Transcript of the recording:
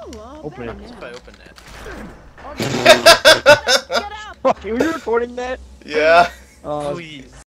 Open it. If I open it. Fuck, were you recording that? Yeah. Oh, Please.